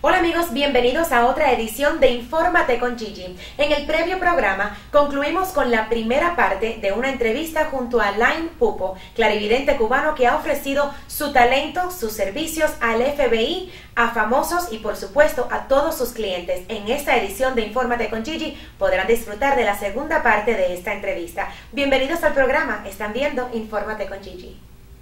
Hola amigos, bienvenidos a otra edición de Infórmate con Gigi. En el previo programa concluimos con la primera parte de una entrevista junto a Alain Pupo, clarividente cubano que ha ofrecido su talento, sus servicios al FBI, a famosos y por supuesto a todos sus clientes. En esta edición de Infórmate con Gigi podrán disfrutar de la segunda parte de esta entrevista. Bienvenidos al programa, están viendo Infórmate con Gigi.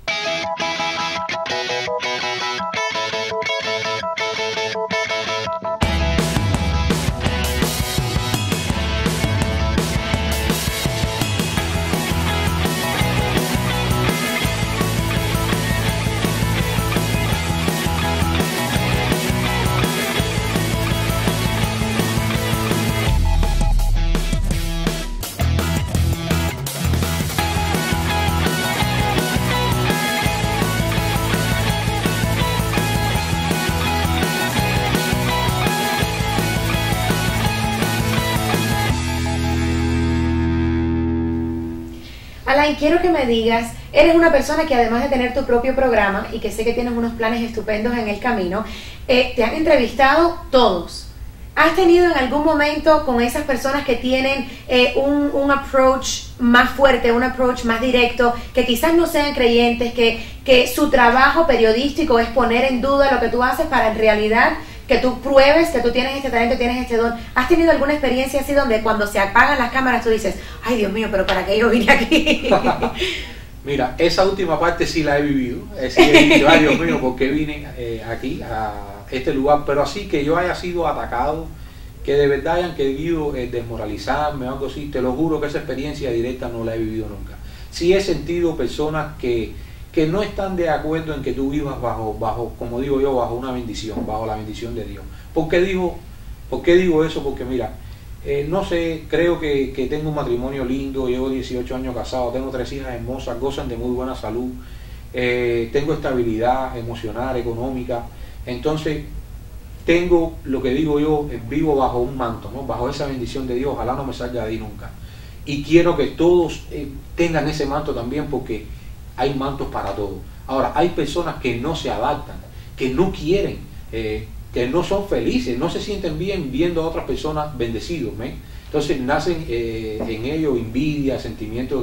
Alain, quiero que me digas, eres una persona que además de tener tu propio programa y que sé que tienes unos planes estupendos en el camino, te han entrevistado todos. ¿Has tenido en algún momento con esas personas que tienen un approach más fuerte, un approach más directo, que quizás no sean creyentes, que su trabajo periodístico es poner en duda lo que tú haces para en realidad que tú pruebes que tú tienes este talento, tienes este don? ¿Has tenido alguna experiencia así donde cuando se apagan las cámaras tú dices, ay Dios mío, pero ¿para qué yo vine aquí? Mira, esa última parte sí la he vivido. Sí he dicho, ay Dios mío, ¿por qué vine aquí a este lugar? Pero así que yo haya sido atacado, que de verdad hayan querido desmoralizarme o algo así, te lo juro que esa experiencia directa no la he vivido nunca. Sí he sentido personas que no están de acuerdo en que tú vivas bajo, como digo yo, bajo una bendición, bajo la bendición de Dios. ¿Por qué digo eso? Porque mira, no sé, creo que tengo un matrimonio lindo, llevo 18 años casado, tengo 3 hijas hermosas, gozan de muy buena salud, tengo estabilidad emocional, económica, entonces tengo, lo que digo yo, vivo bajo un manto, ¿no? Bajo esa bendición de Dios, ojalá no me salga de ahí nunca. Y quiero que todos tengan ese manto también, porque hay mantos para todo. Ahora, hay personas que no se adaptan, que no quieren, que no son felices, no se sienten bien viendo a otras personas bendecidos, ¿ven? Entonces nacen en ellos envidia, sentimientos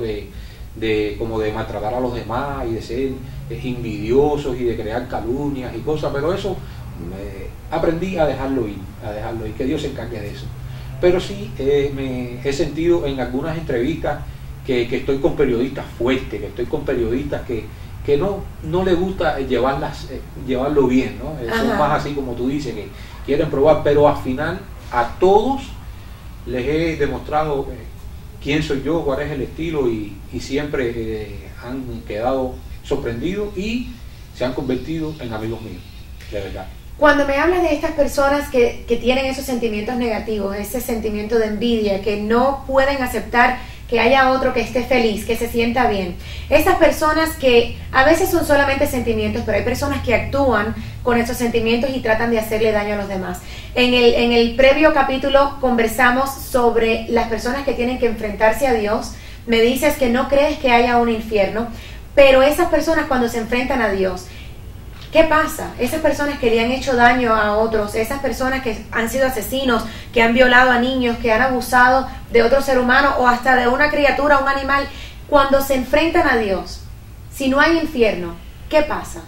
como de maltratar a los demás y de ser envidiosos y de crear calumnias y cosas, pero eso aprendí a dejarlo ir, que Dios se encargue de eso. Pero sí me he sentido en algunas entrevistas que estoy con periodistas fuertes, que estoy con periodistas que no les gusta llevarlo bien, ¿no? Son más así como tú dices, que quieren probar, pero al final a todos les he demostrado quién soy yo, cuál es el estilo, y siempre han quedado sorprendidos y se han convertido en amigos míos, de verdad. Cuando me hablas de estas personas que tienen esos sentimientos negativos, ese sentimiento de envidia, que no pueden aceptar que haya otro que esté feliz, que se sienta bien, esas personas que a veces son solamente sentimientos, pero hay personas que actúan con esos sentimientos y tratan de hacerle daño a los demás. En el previo capítulo conversamos sobre las personas que tienen que enfrentarse a Dios. Me dices que no crees que haya un infierno, pero esas personas cuando se enfrentan a Dios, ¿qué pasa? Esas personas que le han hecho daño a otros, esas personas que han sido asesinos, que han violado a niños, que han abusado de otro ser humano o hasta de una criatura, un animal, cuando se enfrentan a Dios, si no hay infierno, ¿qué pasa?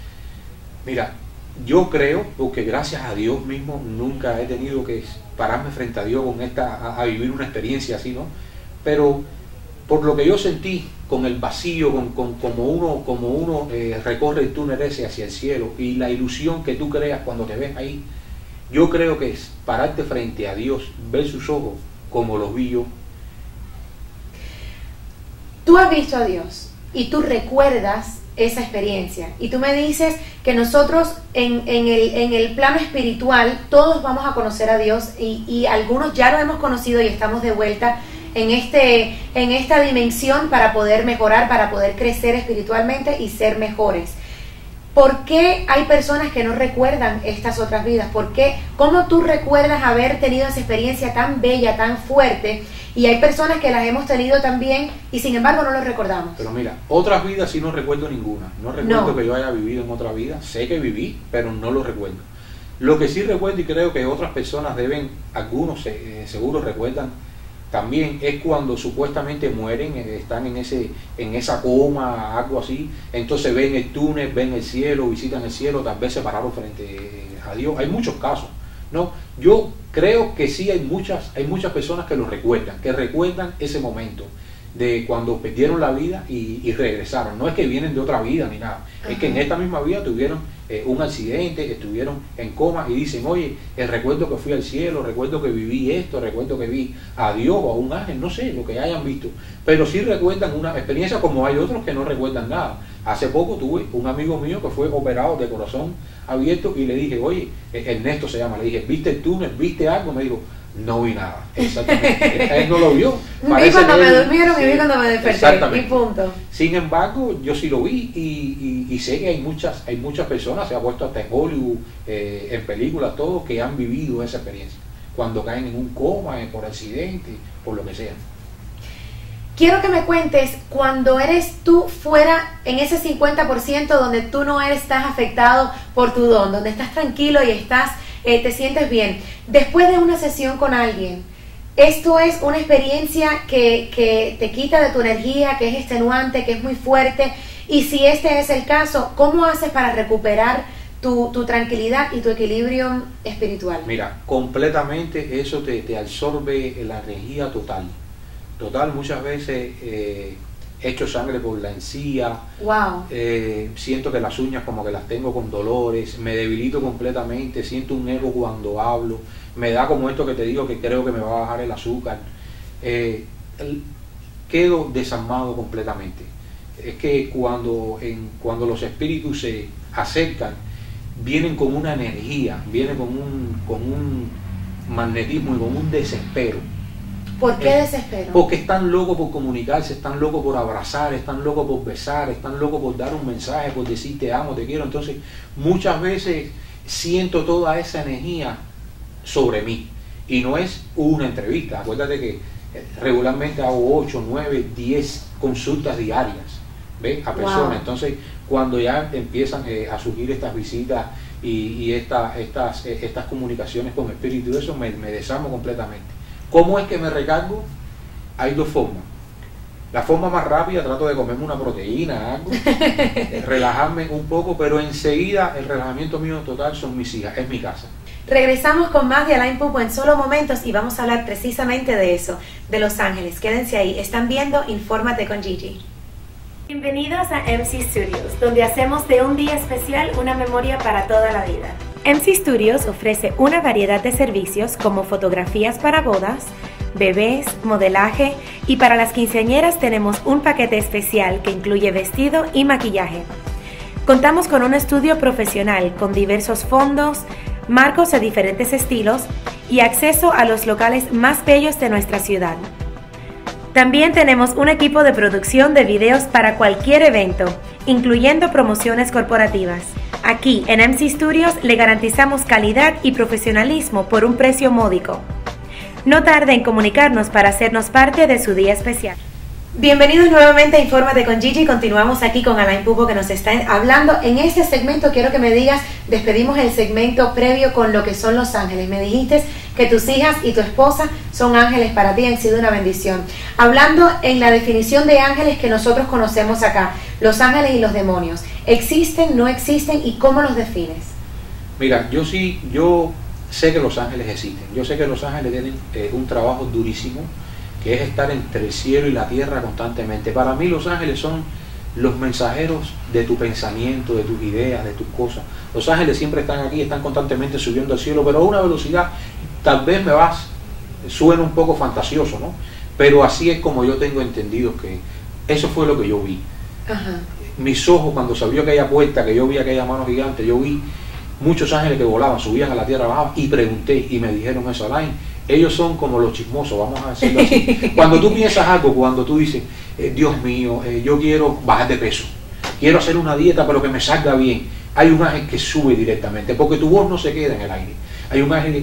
Mira, yo creo, porque gracias a Dios mismo nunca he tenido que pararme frente a Dios con a vivir una experiencia así, ¿no? Pero por lo que yo sentí, con el vacío, como uno recorre el túnel ese hacia el cielo, y la ilusión que tú creas cuando te ves ahí, yo creo que es pararte frente a Dios, ver sus ojos como los vi yo. Tú has visto a Dios y tú recuerdas esa experiencia, y tú me dices que nosotros en el plano espiritual todos vamos a conocer a Dios, y algunos ya lo hemos conocido y estamos de vuelta en esta dimensión para poder mejorar, para poder crecer espiritualmente y ser mejores. ¿Por qué hay personas que no recuerdan estas otras vidas? ¿Por qué? ¿Cómo tú recuerdas haber tenido esa experiencia tan bella, tan fuerte? Y hay personas que las hemos tenido también y sin embargo no lo recordamos. Pero mira, otras vidas sí no recuerdo ninguna. No recuerdo que yo haya vivido en otra vida. Sé que viví, pero no lo recuerdo. Lo que sí recuerdo, y creo que otras personas deben, algunos seguro recuerdan también, es cuando supuestamente mueren, están en esa coma, algo así, entonces ven el túnel, ven el cielo, visitan el cielo, tal vez se pararon frente a Dios. Hay muchos casos, ¿no? Yo creo que sí hay muchas personas que lo recuerdan, que recuerdan ese momento de cuando perdieron la vida y regresaron. No es que vienen de otra vida ni nada, es que en esta misma vida tuvieron un accidente, estuvieron en coma y dicen, oye, recuerdo que fui al cielo, recuerdo que viví esto, recuerdo que vi a Dios o a un ángel, no sé, lo que hayan visto, pero sí recuerdan una experiencia, como hay otros que no recuerdan nada. Hace poco tuve un amigo mío que fue operado de corazón abierto y le dije, oye, Ernesto se llama, le dije, ¿viste el túnel? ¿Viste algo? Me dijo, no vi nada. Exactamente. Él no lo vio. Vi cuando me durmieron y vi cuando me desperté. Y punto. Sin embargo, yo sí lo vi y sé que hay muchas personas, se ha puesto hasta en Hollywood, en películas, todo, que han vivido esa experiencia. Cuando caen en un coma, por accidente, por lo que sea. Quiero que me cuentes, cuando eres tú fuera en ese 50% donde tú no estás afectado por tu don, donde estás tranquilo y estás te sientes bien, después de una sesión con alguien, esto es una experiencia que te quita de tu energía, que es extenuante, que es muy fuerte, y si este es el caso, ¿cómo haces para recuperar tu tranquilidad y tu equilibrio espiritual? Mira, completamente eso te absorbe la energía total, muchas veces hecho sangre por la encía. Wow. Siento que las uñas como que las tengo con dolores, me debilito completamente, siento un ego cuando hablo, me da como esto que te digo, que creo que me va a bajar el azúcar, quedo desarmado completamente. Es que cuando los espíritus se acercan, vienen con una energía, vienen con un magnetismo y con un desespero. ¿Por qué desespero? Porque están locos por comunicarse, están locos por abrazar, están locos por besar, están locos por dar un mensaje, por decir te amo, te quiero. Entonces, muchas veces siento toda esa energía sobre mí. Y no es una entrevista. Acuérdate que regularmente hago 8, 9, 10 consultas diarias, ¿ves? A personas. Wow. Entonces, cuando ya empiezan a surgir estas visitas y estas comunicaciones con espíritu, eso me desarmo completamente. ¿Cómo es que me recargo? Hay dos formas. La forma más rápida, trato de comerme una proteína, algo, relajarme un poco, pero enseguida el relajamiento mío total son mis hijas, es mi casa. Regresamos con más de Alain Pupo en solo momentos y vamos a hablar precisamente de eso, de Los Ángeles. Quédense ahí, están viendo Infórmate con Gigi. Bienvenidos a MC Studios, donde hacemos de un día especial una memoria para toda la vida. MC Studios ofrece una variedad de servicios como fotografías para bodas, bebés, modelaje, y para las quinceañeras tenemos un paquete especial que incluye vestido y maquillaje. Contamos con un estudio profesional con diversos fondos, marcos de diferentes estilos y acceso a los locales más bellos de nuestra ciudad. También tenemos un equipo de producción de videos para cualquier evento, incluyendo promociones corporativas. Aquí en MC Studios le garantizamos calidad y profesionalismo por un precio módico. No tarde en comunicarnos para hacernos parte de su día especial. Bienvenidos nuevamente a Infórmate con Gigi. Continuamos aquí con Alain Pupo, que nos está hablando. En este segmento quiero que me digas, despedimos el segmento previo con lo que son los ángeles. Me dijiste que tus hijas y tu esposa son ángeles para ti, han sido una bendición. Hablando en la definición de ángeles que nosotros conocemos acá, los ángeles y los demonios, ¿existen, no existen y cómo los defines? Mira, yo sé que los ángeles existen. Yo sé que los ángeles tienen un trabajo durísimo, que es estar entre el cielo y la tierra constantemente. Para mí los ángeles son los mensajeros de tu pensamiento, de tus ideas, de tus cosas. Los ángeles siempre están aquí, están constantemente subiendo al cielo, pero a una velocidad, tal vez suena un poco fantasioso, ¿no? Pero así es como yo tengo entendido que eso fue lo que yo vi. Ajá. Mis ojos, cuando se abrió aquella puerta, que yo vi aquella mano gigante, yo vi muchos ángeles que volaban, subían a la tierra, bajaban, y pregunté, y me dijeron eso, Alain, ellos son como los chismosos, vamos a decirlo así. Cuando tú piensas algo, cuando tú dices, Dios mío, yo quiero bajar de peso, quiero hacer una dieta pero que me salga bien, hay un ángel que sube directamente, porque tu voz no se queda en el aire. Hay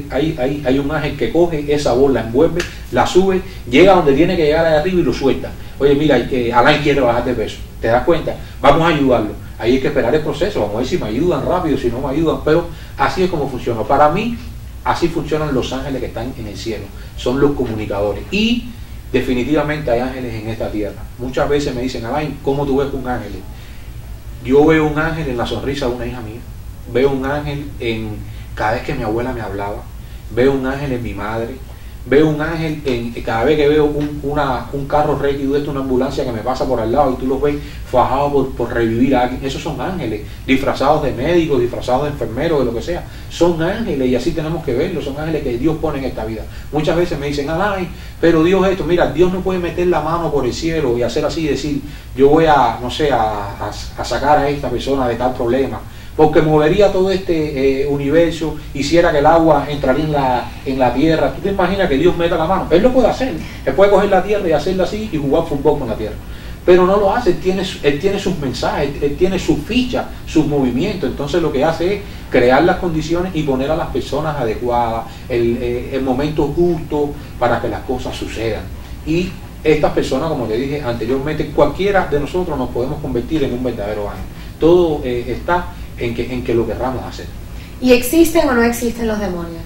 un ángel que coge esa voz, la envuelve, la sube, llega donde tiene que llegar allá arriba y lo suelta. Oye, mira, Alain quiere bajar de peso, ¿te das cuenta? Vamos a ayudarlo. Ahí hay que esperar el proceso, vamos a ver si me ayudan rápido, si no me ayudan, pero así es como funciona. Para mí, así funcionan los ángeles que están en el cielo. Son los comunicadores. Y definitivamente hay ángeles en esta tierra. Muchas veces me dicen, Alain, ¿cómo tú ves un ángel? Yo veo un ángel en la sonrisa de una hija mía. Veo un ángel en cada vez que mi abuela me hablaba. Veo un ángel en mi madre. Veo un ángel en cada vez que veo un carro réquido, una ambulancia que me pasa por al lado y tú los ves fajados por revivir a alguien. Esos son ángeles, disfrazados de médicos, disfrazados de enfermeros, de lo que sea. Son ángeles y así tenemos que verlos. Son ángeles que Dios pone en esta vida. Muchas veces me dicen, ay, pero Dios esto, mira, Dios no puede meter la mano por el cielo y hacer así y decir, yo voy a, no sé, a sacar a esta persona de tal problema. Porque movería todo este universo, hiciera que el agua entraría en la tierra. ¿Tú te imaginas que Dios meta la mano? Él lo puede hacer. Él puede coger la tierra y hacerla así y jugar fútbol con la tierra. Pero no lo hace. Él tiene sus mensajes, él tiene sus fichas, sus movimientos. Entonces lo que hace es crear las condiciones y poner a las personas adecuadas, el momento justo para que las cosas sucedan. Y estas personas, como te dije anteriormente, cualquiera de nosotros nos podemos convertir en un verdadero ángel. Todo está en que lo querramos hacer. ¿Y existen o no existen los demonios?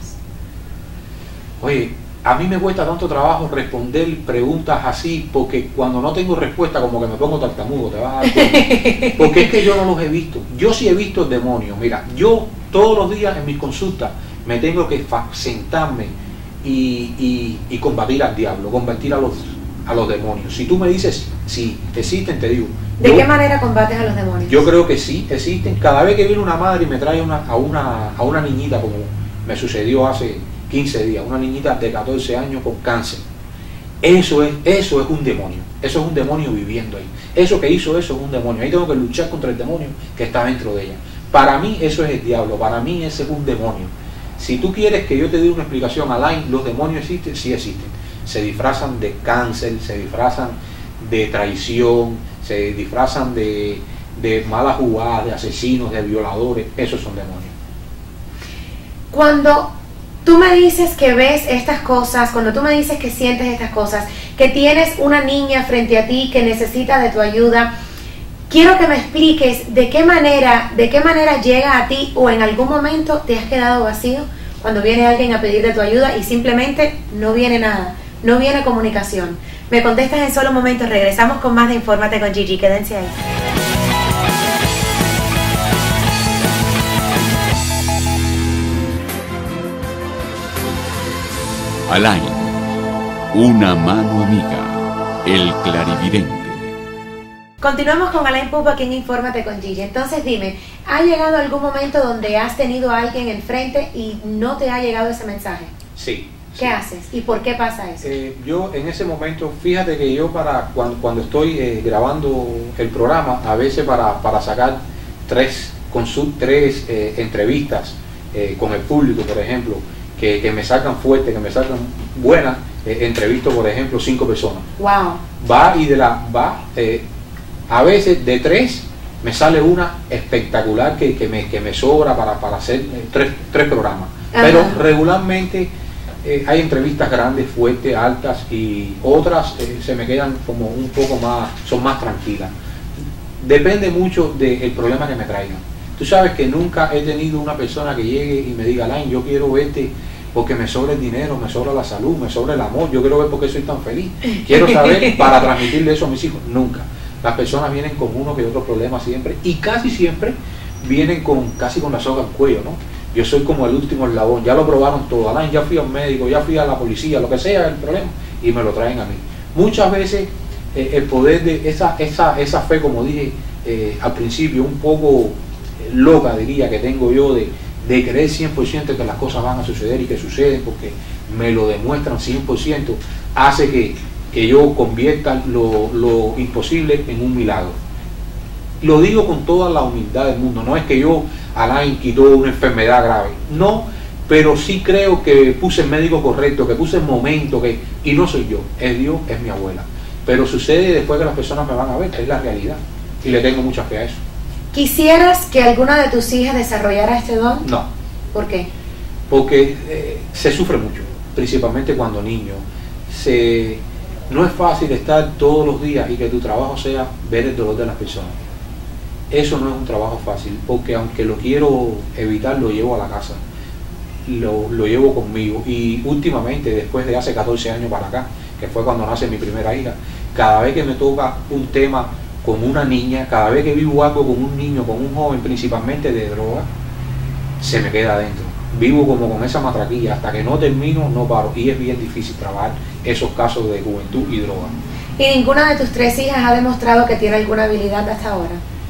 Oye, a mí me cuesta tanto trabajo responder preguntas así, porque cuando no tengo respuesta como que me pongo tartamudo, te vas a dar cuenta. Porque es que yo no los he visto. Yo sí he visto el demonio. Mira, yo todos los días en mis consultas me tengo que sentarme y combatir al diablo, combatir a los demonios. Si tú me dices si existen, te digo. ¿De qué manera combates a los demonios? Yo creo que sí, existen. Cada vez que viene una madre y me trae a una niñita, como me sucedió hace 15 días, una niñita de 14 años con cáncer. Eso es un demonio. Eso es un demonio viviendo ahí. Eso que hizo eso es un demonio. Ahí tengo que luchar contra el demonio que está dentro de ella. Para mí eso es el diablo. Para mí ese es un demonio. Si tú quieres que yo te dé una explicación, Alain, ¿los demonios existen? Sí existen. Se disfrazan de cáncer, se disfrazan de traición, se disfrazan de malas jugadas, de asesinos, de violadores. Esos son demonios. Cuando tú me dices que ves estas cosas, cuando tú me dices que sientes estas cosas, que tienes una niña frente a ti que necesita de tu ayuda, quiero que me expliques de qué manera llega a ti, o en algún momento te has quedado vacío cuando viene alguien a pedir de tu ayuda y simplemente no viene nada, no viene comunicación. Me contestas en solo momentos. Regresamos con más de Infórmate con Gigi. Quédense ahí. Alain, una mano amiga, el clarividente. Continuamos con Alain Pupo aquí en Infórmate con Gigi. Entonces dime, ¿ha llegado algún momento donde has tenido a alguien enfrente y no te ha llegado ese mensaje? Sí. ¿Qué haces? ¿Y por qué pasa eso? Yo en ese momento, fíjate que yo cuando estoy grabando el programa, a veces para sacar tres entrevistas con el público, por ejemplo, que me sacan fuerte, que me sacan buenas, entrevisto, por ejemplo, 5 personas. Wow. A veces de 3 me sale una espectacular que me sobra para hacer 3 programas. Ajá. Pero regularmente hay entrevistas grandes, fuertes, altas, y otras se me quedan como un poco más, son más tranquilas. Depende mucho del problema que me traigan. Tú sabes que nunca he tenido una persona que llegue y me diga, Alain, yo quiero verte porque me sobra el dinero, me sobra la salud, me sobra el amor, yo quiero ver por qué soy tan feliz. Quiero saber para transmitirle eso a mis hijos. Nunca. Las personas vienen con uno que otro problema siempre, y casi siempre vienen casi con la soga al cuello, ¿no? Yo soy como el último eslabón, ya lo probaron todo, Alain, ya fui al médico, ya fui a la policía, lo que sea el problema, y me lo traen a mí. Muchas veces el poder de esa fe, como dije al principio, un poco loca diría que tengo yo de creer 100% que las cosas van a suceder y que suceden porque me lo demuestran 100%, hace que yo convierta lo imposible en un milagro. Lo digo con toda la humildad del mundo, no es que yo, Alain, quitó una enfermedad grave, no, pero sí creo que puse el médico correcto, que puse el momento, y no soy yo, es Dios, es mi abuela. Pero sucede después que las personas me van a ver, es la realidad, y le tengo mucha fe a eso. ¿Quisieras que alguna de tus hijas desarrollara este don? No. ¿Por qué? Porque se sufre mucho, principalmente cuando niño. No es fácil estar todos los días y que tu trabajo sea ver el dolor de las personas. Eso no es un trabajo fácil, porque aunque lo quiero evitar, lo llevo a la casa, lo llevo conmigo. Y últimamente, después de hace 14 años para acá, que fue cuando nace mi primera hija, cada vez que me toca un tema con una niña, cada vez que vivo algo con un niño, con un joven, principalmente de droga, se me queda adentro. Vivo como con esa matraquilla, hasta que no termino, no paro. Y es bien difícil trabajar esos casos de juventud y droga. ¿Y ninguna de tus 3 hijas ha demostrado que tiene alguna habilidad hasta ahora?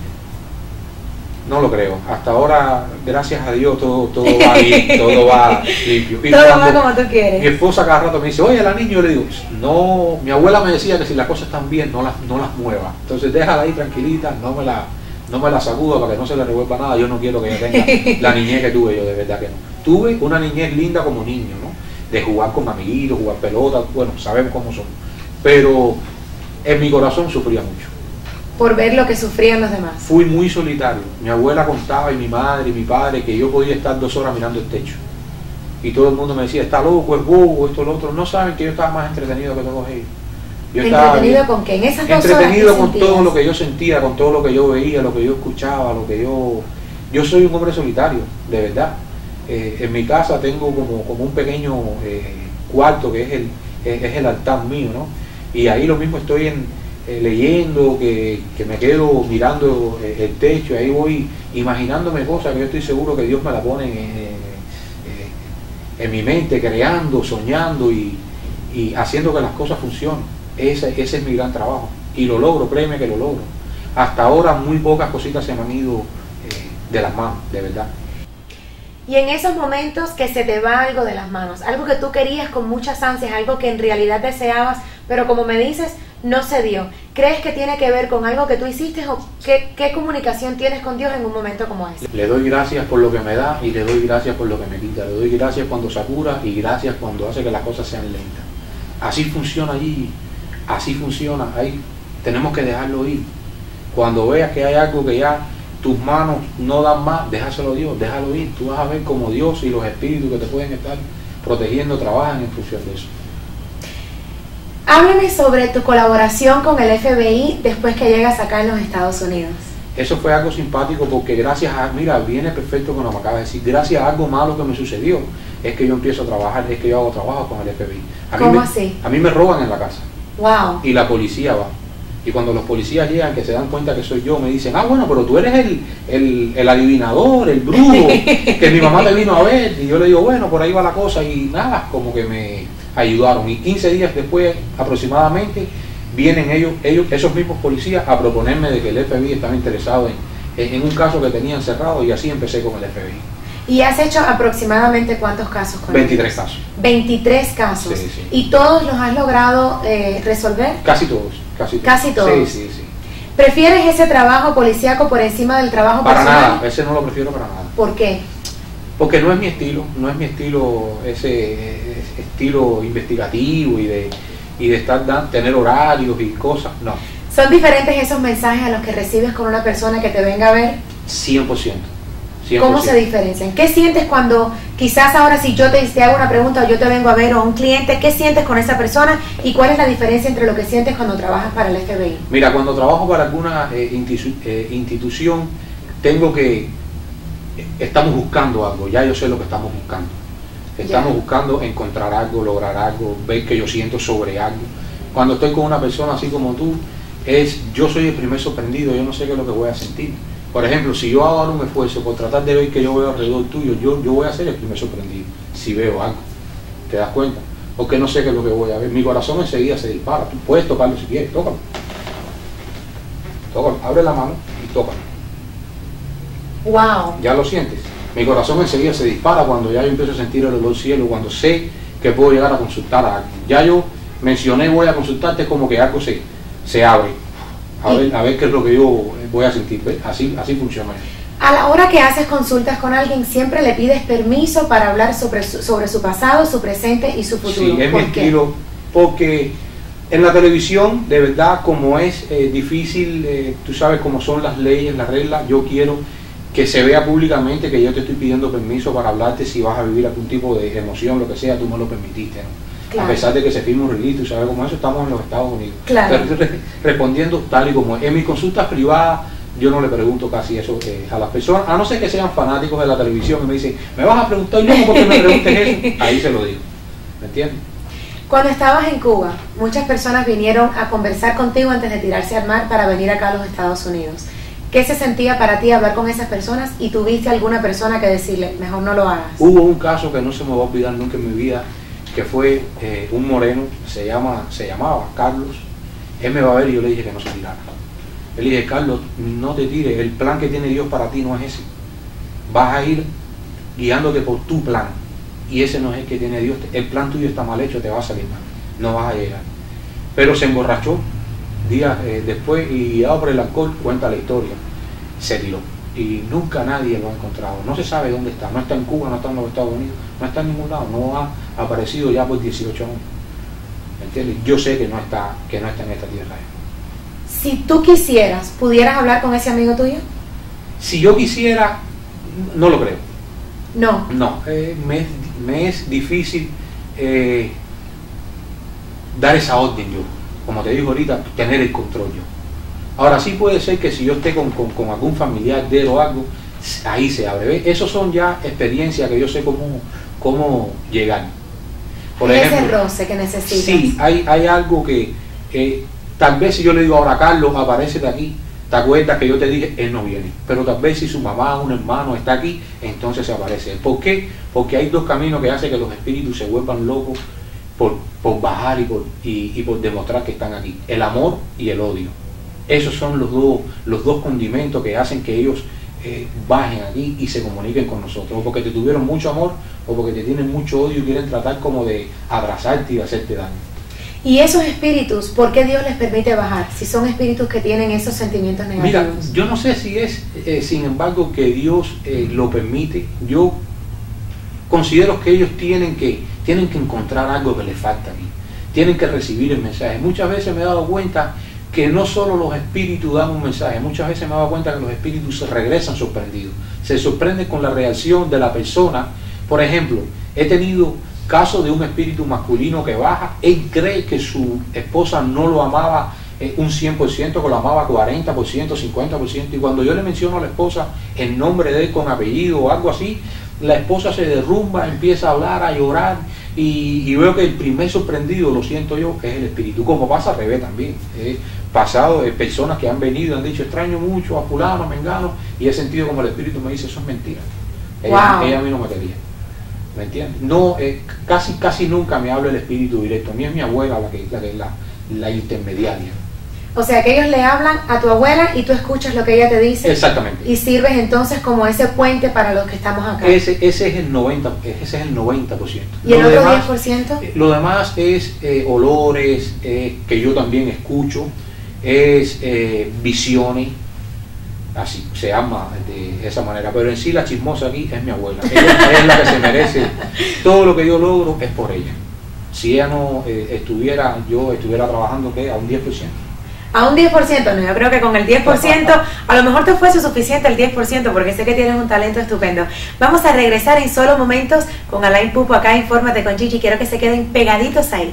No lo creo. Hasta ahora, gracias a Dios, todo va bien, todo va limpio. Y todo va como tú quieres. Mi esposa cada rato me dice, oye, la niña, yo le digo, no, mi abuela me decía que si las cosas están bien, no las mueva. Entonces déjala ahí tranquilita, no me la sacuda para que no se le revuelva nada. Yo no quiero que ella tenga la niñez que tuve yo, de verdad que no. Tuve una niñez linda como niño, ¿no? De jugar con amiguitos, jugar pelota, bueno, sabemos cómo son. Pero en mi corazón sufría mucho. Por ver lo que sufrían los demás. Fui muy solitario. Mi abuela contaba, y mi madre y mi padre, que yo podía estar 2 horas mirando el techo. Y todo el mundo me decía, está loco, es bobo, esto, lo otro. No saben que yo estaba más entretenido que todos ellos. Yo ¿Entretenido con qué? En esas 2 horas. Entretenido con todo lo que yo sentía, con todo lo que yo veía, lo que yo escuchaba, lo que yo... Yo soy un hombre solitario, de verdad. En mi casa tengo como un pequeño cuarto que es el altar mío, ¿no? Y ahí lo mismo estoy leyendo, que me quedo mirando el techo, ahí voy imaginándome cosas que yo estoy seguro que Dios me la pone en mi mente, creando, soñando y haciendo que las cosas funcionen. Ese es mi gran trabajo y lo logro, créeme que lo logro. Hasta ahora muy pocas cositas se me han ido de las manos, de verdad. Y en esos momentos que se te va algo de las manos, algo que tú querías con muchas ansias, algo que en realidad deseabas, pero como me dices, no se dio. ¿Crees que tiene que ver con algo que tú hiciste o qué comunicación tienes con Dios en un momento como ese? Le doy gracias por lo que me da y le doy gracias por lo que me quita. Le doy gracias cuando se cura y gracias cuando hace que las cosas sean lentas. Así funciona allí, así funciona ahí. Tenemos que dejarlo ir. Cuando veas que hay algo que ya tus manos no dan más, déjaselo a Dios, déjalo ir. Tú vas a ver cómo Dios y los espíritus que te pueden estar protegiendo trabajan en función de eso. Háblame sobre tu colaboración con el FBI después que llegas acá en los Estados Unidos. Eso fue algo simpático porque gracias a, mira, viene perfecto con lo que me acabas de decir, gracias a algo malo que me sucedió, es que yo empiezo a trabajar, es que yo hago trabajo con el FBI. ¿Cómo así? A mí me roban en la casa. Wow. Y la policía va. Y cuando los policías llegan, que se dan cuenta que soy yo, me dicen, bueno, pero tú eres el adivinador, el brujo, que mi mamá te vino a ver. Y yo le digo, bueno, por ahí va la cosa. Y nada, como que me ayudaron. Y 15 días después, aproximadamente, vienen ellos, esos mismos policías, a proponerme de que el FBI estaba interesado en un caso que tenían cerrado, y así empecé con el FBI. ¿Y has hecho aproximadamente cuántos casos con 23 casos. 23 casos. Sí, sí. ¿Y todos los has logrado resolver? Casi todos. Casi todos. Sí. ¿Prefieres ese trabajo policíaco por encima del trabajo personal? Para nada, ese no lo prefiero para nada. ¿Por qué? Porque no es mi estilo, ese estilo investigativo y de tener horarios y cosas, no. ¿Son diferentes esos mensajes a los que recibes con una persona que te venga a ver? 100%. ¿Cómo se diferencian? ¿Qué sientes cuando, quizás ahora si yo te hago una pregunta o yo te vengo a ver o a un cliente, qué sientes con esa persona y cuál es la diferencia entre lo que sientes cuando trabajas para el FBI? Mira, cuando trabajo para alguna institución, estamos buscando algo, ya yo sé lo que estamos buscando. Estamos buscando encontrar algo, lograr algo, ver que yo siento sobre algo. Cuando estoy con una persona así como tú, yo soy el primer sorprendido, yo no sé qué es lo que voy a sentir. Por ejemplo, si yo hago un esfuerzo por tratar de ver que yo veo alrededor tuyo, yo voy a ser el primer sorprendido si veo algo. ¿Te das cuenta? Porque no sé qué es lo que voy a ver. Mi corazón enseguida se dispara. Tú puedes tocarlo si quieres, tócalo. Tócalo, abre la mano y tócalo. Wow. ¿Ya lo sientes? Mi corazón enseguida se dispara cuando ya yo empiezo a sentir el olor cielo, cuando sé que puedo llegar a consultar a alguien. Ya yo mencioné voy a consultarte, como que algo se abre. A ver qué es lo que yo voy a sentir. ¿Ves? Así funciona. A la hora que haces consultas con alguien, siempre le pides permiso para hablar sobre su pasado, su presente y su futuro. Sí, es mi estilo, porque en la televisión, de verdad, como es difícil, tú sabes cómo son las leyes, las reglas, yo quiero que se vea públicamente que yo te estoy pidiendo permiso para hablarte si vas a vivir algún tipo de emoción, lo que sea, tú me lo permitiste, ¿no? Claro. A pesar de que se firme un release, tú sabes cómo eso, estamos en los Estados Unidos. Claro. Pero respondiendo tal y como es. En mis consultas privadas, yo no le pregunto casi eso a las personas, a no ser que sean fanáticos de la televisión y me dicen, ¿me vas a preguntar? Y no, porque me preguntes eso, ahí se lo digo, ¿me entiendes? Cuando estabas en Cuba, muchas personas vinieron a conversar contigo antes de tirarse al mar para venir acá a los Estados Unidos. ¿Qué se sentía para ti hablar con esas personas y tuviste alguna persona que decirle, mejor no lo hagas? Hubo un caso que no se me va a olvidar nunca en mi vida, que fue un moreno, se llamaba Carlos. Él me va a ver y yo le dije que no se tirara. Él le dije, Carlos, no te tires, el plan que tiene Dios para ti no es ese. Vas a ir guiándote por tu plan y ese no es el que tiene Dios. El plan tuyo está mal hecho, te va a salir mal, no vas a llegar. Pero se emborrachó días después y guiado por el alcohol, cuenta la historia, se tiró y nunca nadie lo ha encontrado. No se sabe dónde está, no está en Cuba, no está en los Estados Unidos, no está en ningún lado, no ha aparecido ya por 18 años. ¿Entiendes? Yo sé que no está en esta tierra. Si tú quisieras, ¿pudieras hablar con ese amigo tuyo? Si yo quisiera, no lo creo. No. No, me es difícil dar esa orden yo. Como te digo ahorita, tener el control yo. Ahora sí puede ser que si yo esté con algún familiar de él o algo, ahí se abre. ¿Ves? Esos son ya experiencias que yo sé cómo llegar. Por ejemplo, ese roce que necesitas. Sí, hay algo que tal vez si yo le digo ahora, Carlos, aparece de aquí, te acuerdas que yo te dije, él no viene. Pero tal vez si su mamá, un hermano está aquí, entonces se aparece. ¿Por qué? Porque hay dos caminos que hacen que los espíritus se vuelvan locos por bajar y por demostrar que están aquí. El amor y el odio. Esos son los dos condimentos que hacen que ellos bajen aquí y se comuniquen con nosotros. O porque te tuvieron mucho amor o porque te tienen mucho odio y quieren tratar como de abrazarte y de hacerte daño. Y esos espíritus, ¿por qué Dios les permite bajar? Si son espíritus que tienen esos sentimientos negativos. Mira, yo no sé si es, sin embargo, que Dios lo permite. Yo considero que ellos tienen que encontrar algo que les falta aquí. Tienen que recibir el mensaje. Muchas veces me he dado cuenta que no solo los espíritus dan un mensaje, muchas veces me he dado cuenta que los espíritus se regresan sorprendidos. Se sorprenden con la reacción de la persona. Por ejemplo, he tenido caso de un espíritu masculino que baja, él cree que su esposa no lo amaba un 100%, que lo amaba 40%, 50%, y cuando yo le menciono a la esposa el nombre de él con apellido o algo así, la esposa se derrumba, empieza a hablar, a llorar, y veo que el primer sorprendido, lo siento yo, es el espíritu, como pasa al revés también. Pasado de personas que han venido, han dicho, extraño mucho a fulano, a mengano, y he sentido como el espíritu me dice, eso es mentira. Ella a mí no me quería. ¿Me entiendes? No, casi nunca me habla el espíritu directo. A mí es mi abuela la que es la intermediaria. O sea, que ellos le hablan a tu abuela y tú escuchas lo que ella te dice. Exactamente. Y sirves entonces como ese puente para los que estamos acá. Ese es el 90%. ¿Y el otro 10%? Lo demás es olores, que yo también escucho, es visiones. Así se llama de esa manera, pero en sí la chismosa aquí es mi abuela. Ella es la que se merece todo lo que yo logro, es por ella. Si ella no estuviera, yo estuviera trabajando ¿qué? A un 10%. A un 10%, no, yo creo que con el 10% a lo mejor te fuese suficiente el 10% porque sé que tienes un talento estupendo. Vamos a regresar en solo momentos con Alain Pupo acá, Infórmate con Chichi. Quiero que se queden pegaditos ahí.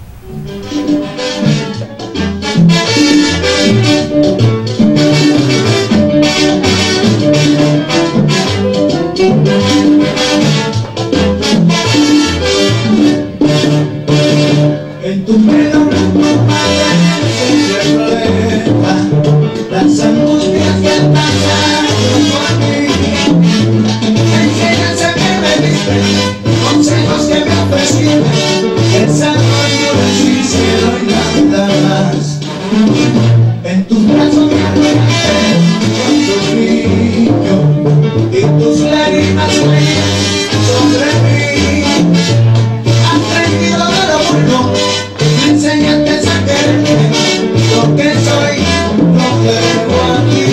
En tu pelo blanco se refleja las angustias que pasan junto a mí. Enseñanza que me diste, consejos que me ofreciste, pensando en tu cielo y nada más. En tus brazos me arruinaste con tu brillo y tus lágrimas frías sobre mí. Aprendido de lo bueno, me enseñaste a quererte, lo que soy no debo a ti.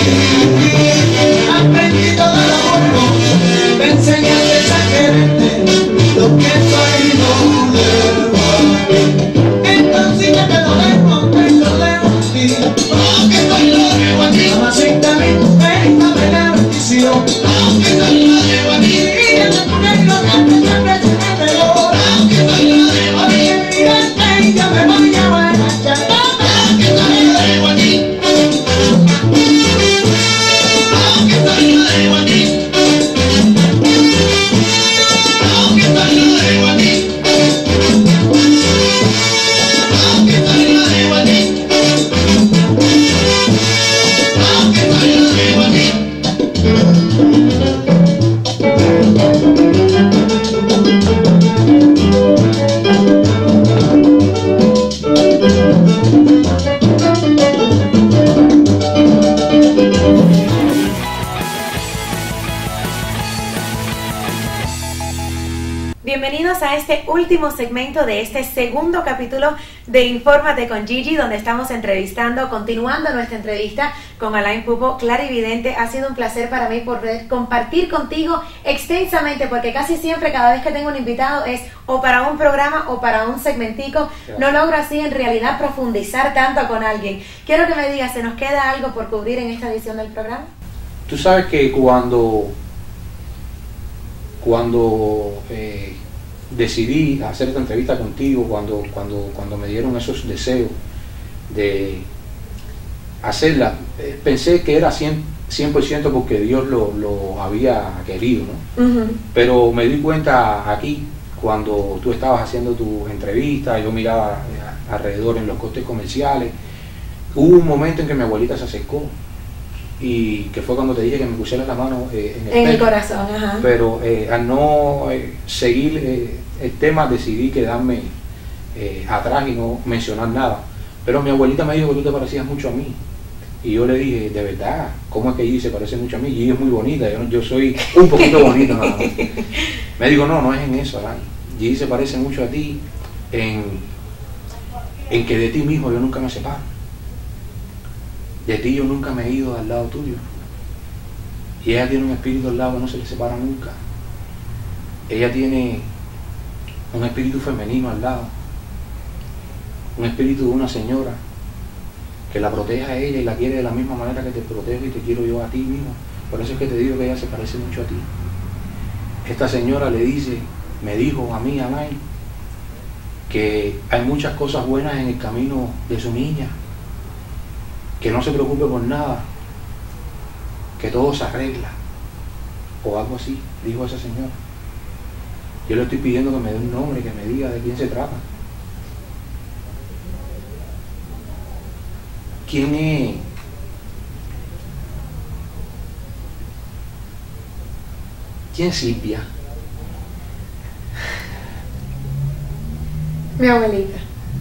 Aprendido de lo bueno, me enseñaste a quererte, lo que soy no debo a ti. Entonces ya te lo dejo, Bienvenidos a este último segmento de este segundo capítulo de Infórmate con Gigi, donde estamos continuando nuestra entrevista con Alain Pupo, clarividente. Ha sido un placer para mí poder compartir contigo extensamente, porque casi siempre, cada vez que tengo un invitado, es o para un programa o para un segmentico. No logro así en realidad profundizar tanto con alguien. Quiero que me digas, ¿se nos queda algo por cubrir en esta edición del programa? Tú sabes que cuando decidí hacer esta entrevista contigo, cuando me dieron esos deseos de hacerla, pensé que era 100% porque Dios lo había querido, ¿no? Pero me di cuenta aquí, cuando tú estabas haciendo tu entrevista, yo miraba alrededor en los costes comerciales, hubo un momento en que mi abuelita se acercó, y que fue cuando te dije que me pusiera la mano en el corazón, ajá. Pero al no seguir el tema, decidí quedarme atrás y no mencionar nada. Pero mi abuelita me dijo que tú te parecías mucho a mí, y yo le dije, de verdad, ¿cómo es que Gigi se parece mucho a mí? Gigi es muy bonita, yo soy un poquito bonito nada más. Me dijo, no es en eso, Alain. Gigi se parece mucho a ti en que de ti mismo yo nunca me separo. De ti yo nunca me he ido al lado tuyo. Y ella tiene un espíritu al lado que no se le separa nunca. Ella tiene un espíritu femenino al lado. Un espíritu de una señora que la protege a ella y la quiere de la misma manera que te protejo y te quiero yo a ti mismo. Por eso es que te digo que ella se parece mucho a ti. Esta señora me dijo a mí, Alain, que hay muchas cosas buenas en el camino de su niña. Que no se preocupe por nada, que todo se arregla, o algo así, dijo esa señora. Yo le estoy pidiendo que me dé un nombre, que me diga de quién se trata. ¿Quién es? ¿Quién es Silvia? Mi abuelita.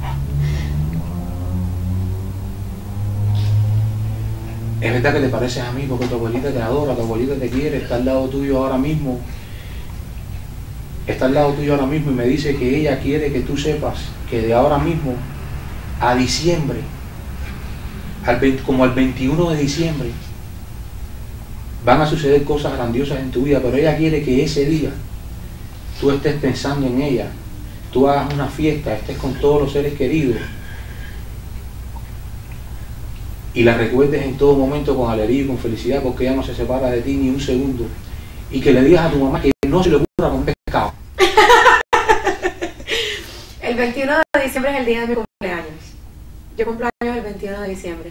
Es verdad que te pareces a mí porque tu abuelita te adora, tu abuelita te quiere, está al lado tuyo ahora mismo. Está al lado tuyo ahora mismo y me dice que ella quiere que tú sepas que de ahora mismo a diciembre, como al 21 de diciembre, van a suceder cosas grandiosas en tu vida, pero ella quiere que ese día tú estés pensando en ella, tú hagas una fiesta, estés con todos los seres queridos, y la recuerdes en todo momento con alegría y con felicidad, porque ella no se separa de ti ni un segundo, y que le digas a tu mamá que no se le ocurra con pescado. El 21 de diciembre es el día de mi cumpleaños. Yo cumplo años el 21 de diciembre.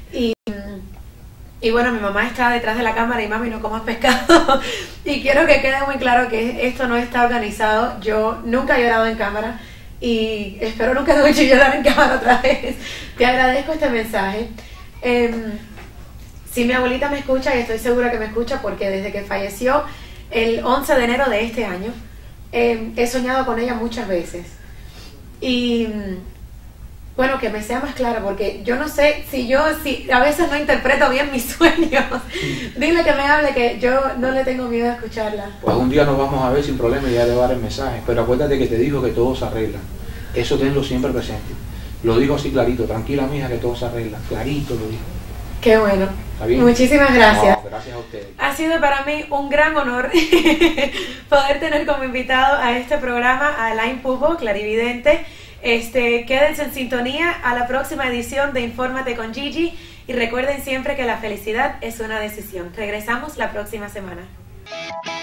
Y bueno, mi mamá está detrás de la cámara y mami, no comas pescado. Y quiero que quede muy claro que esto no está organizado. Yo nunca he llorado en cámara y espero nunca llorar en cámara otra vez. Te agradezco este mensaje. Si mi abuelita me escucha, y estoy segura que me escucha porque desde que falleció el 11 de enero de este año, he soñado con ella muchas veces. Y bueno, que me sea más clara, porque yo no sé si a veces no interpreto bien mis sueños. Dile que me hable, que yo no le tengo miedo a escucharla. Pues un día nos vamos a ver sin problema y ya le voy a dar el mensaje, pero acuérdate que te dijo que todo se arregla. Eso tenlo siempre presente. Lo digo así clarito, tranquila mija, que todo se arregla. Clarito lo digo. Qué bueno. ¿Está bien? Muchísimas gracias. No, gracias a ustedes. Ha sido para mí un gran honor poder tener como invitado a este programa a Alain Pupo, clarividente. Quédense en sintonía a la próxima edición de Infórmate con Gigi y recuerden siempre que la felicidad es una decisión. Regresamos la próxima semana.